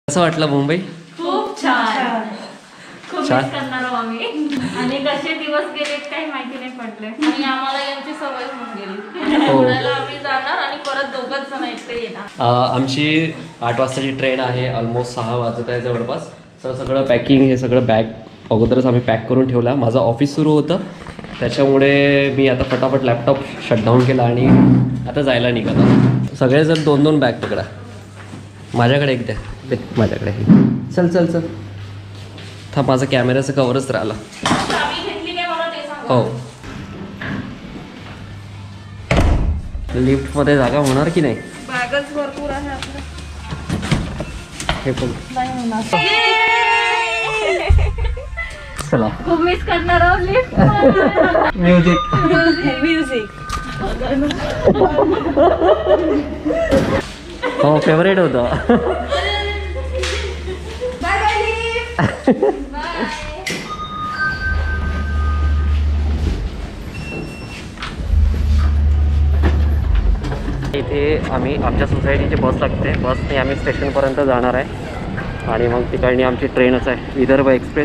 कसं वाटलं मुंबई? खूप छान. खूप छान. मिस करणार आहोत आम्ही आणि कसे दिवस गेले काही माहिती नाही पडले आणि आम्हाला यांची सवय होऊन गेली. पुण्याला आम्ही जाणार आणि परत दोघंच जण एकटे येणार. आमची 8 वाजताची ट्रेन आहे. ऑलमोस्ट 6 वाजत आहे जवळपास. तर सगळं पॅकिंग हे सगळं बॅग अगोदरच आम्ही पॅक करून ठेवला. माझं ऑफिस सुरू होतं त्याच्यामुळे मी आता फटाफट लॅपटॉप शटडाऊन केला आणि आता जायला निघाला. सगळेजण 2-2 बॅग पकडा. माझ्याकडे एक द्या. दे माझ्याकडे. चल चल चल. था माझं कॅमेऱ्याचं कवरच राहिला. हो. लिफ्टमध्ये जागा होणार की नाही? बॅगच भरपूर आहे आपलं. हे पण नाही होणार. चला. खूप मिस करणार आहोत लिफ्ट. म्युझिक म्युझिक हो फेवरेट होतं. इथे आम्ही आमच्या सोसायटीची बस लागते. बसने आम्ही स्टेशनपर्यंत जाणार आहे आणि मग तिकडनी आमची ट्रेनच आहे विदर्भ एक्सप्रेस.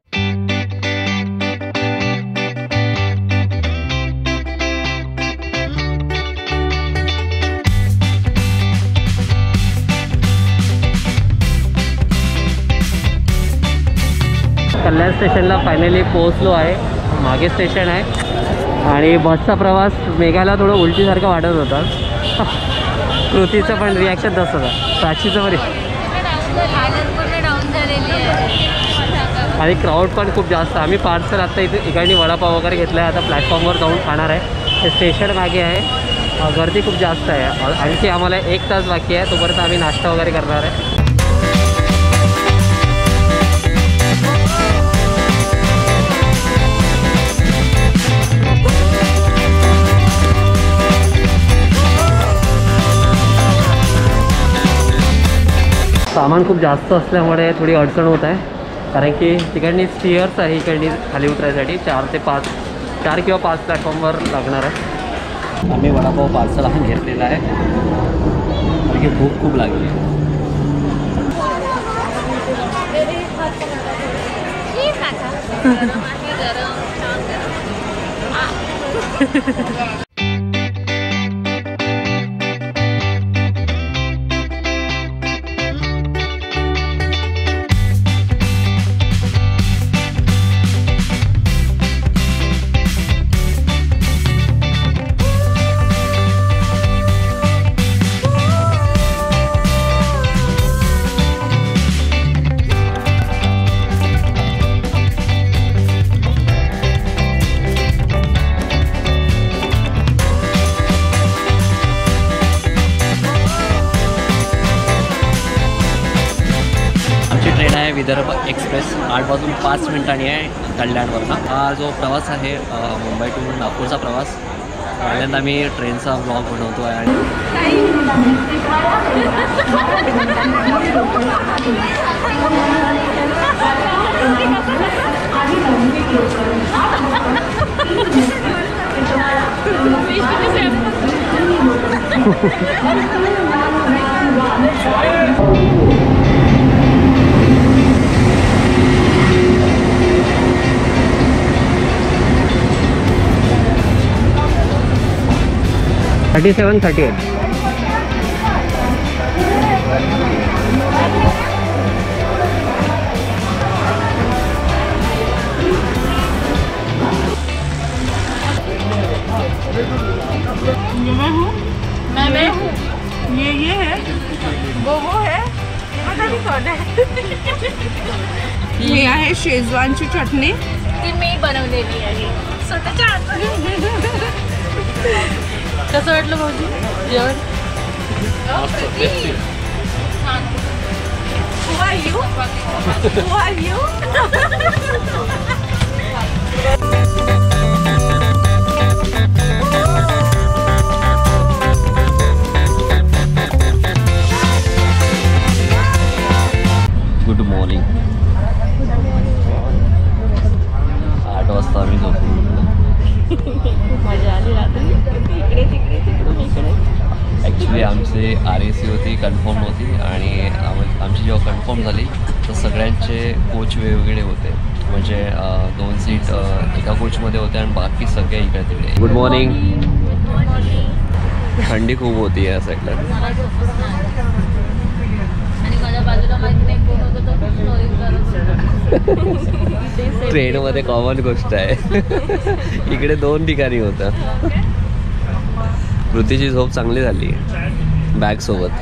कल्याण स्टेशनला फायनली पोहोचलो आहे. मागे स्टेशन आहे आणि बसचा प्रवास मेघाला थोडं उलटीसारखं वाटत होता. कृतीचं पण रिॲक्शन तसं होतं. साक्षीचं पण आणि क्राऊड पण खूप जास्त. आम्ही पार्सल आत्ता इथे इकडे वडापाव वगैरे घेतला आहे. आता प्लॅटफॉर्मवर जाऊन खाणार आहे. हे स्टेशन मागे आहे. गर्दी खूप जास्त आहे. आणखी आम्हाला 1 तास बाकी आहे. तोपर्यंत आम्ही नाश्ता वगैरे करणार आहे. सामान खूप जास्त असल्यामुळे थोडी अडचण होत आहे कारण की तिकडनी स्टिअर्स आहे इकडनी खाली उतरायसाठी 4 किंवा 5 प्लॅटफॉर्मवर लागणार आहे. आम्ही वडापाव पार्सल हा घेतलेला आहे कारण की भूक खूप लागली. विदर्भ एक्सप्रेस 8 वाजून 5 मिनिटांनी आहे कल्याणवरनं. हा जो प्रवास आहे मुंबई टू नागपूरचा प्रवास पहिल्यांदा मी ट्रेनचा ब्लॉग बनवतो आहे. आणि 3738 मैं हूँ. ये है वो है. पता नहीं कौन है. ही आहे शेजवानची चटणी. ती मी बनवलेली आहे स्वतःच्या हाताने. कसं वाटलं भाऊजी जेवण? Who are you? Who are you? Good morning. 8 वाजता आम्ही झोपून मजा आली रात्री. इकडे तिकडे तिकडून इकडे. ॲक्च्युली आमचे RAC होती कन्फर्म होती आणि आमची जेव्हा कन्फर्म झाली तर सगळ्यांचे कोच वेगवेगळे होते. म्हणजे 2 सीट एका कोचमध्ये होते आणि बाकी सगळे इकडे तिकडे. Good morning. थंडी खूप होती या साईडला. आणि माझ्या बाजूला माहिती नाही कोण होतं तो खूप स्नोरिंग करत होता. ट्रेनमध्ये कॉमन गोष्ट आहे. इकडे 2 ठिकाणी होतं. पृथ्वीची झोप चांगली झाली बॅग सोबत.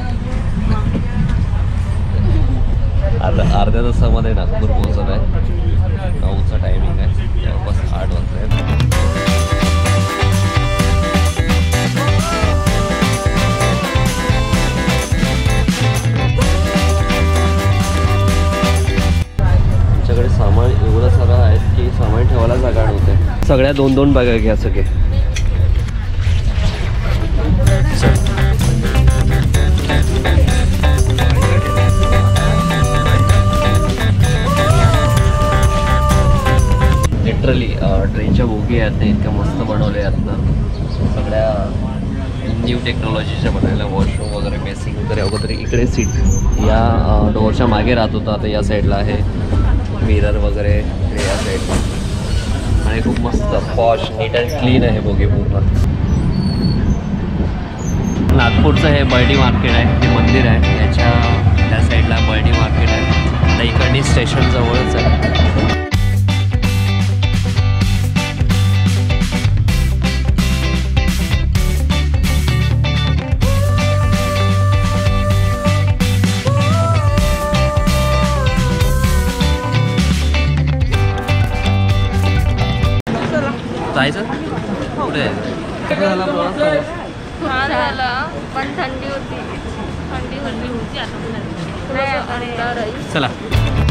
आता अर्ध्या तासामध्ये नागपूर पोहोचत आहे. 9चा टायमिंग आहे, जवळपास 8 वाजता. आमच्याकडे सामान एवढं सारं आहे की सामान ठेवायला जागा नव्हते. सगळ्या 2-2 बॅगा घ्या सगळे. लिटरली ट्रेनच्या बोगी आहेत ना इतक्या मस्त बनवल्या आहेत ना. सगळ्या न्यू टेक्नॉलॉजीच्या बनायला. वॉशरूम वगैरे, बेसिंग वगैरे. अगोदर इकडे सीट या डोअरच्या मागे राहत होता, आता या साईडला आहे. मिरर वगैरे इकडे या साईडला. आणि खूप मस्त पॉश, नीट अँड क्लीन आहे बोगी पूर्ण. नागपूरचं हे बर्डी मार्केट आहे, ते मंदिर आहे त्याच्या त्या साईडला बर्डी मार्केट आहे. आता इकडनी स्टेशन जवळच आहे. जायचं कुठे? छान झालं पण थंडी होती. थंडी होती आता. चला.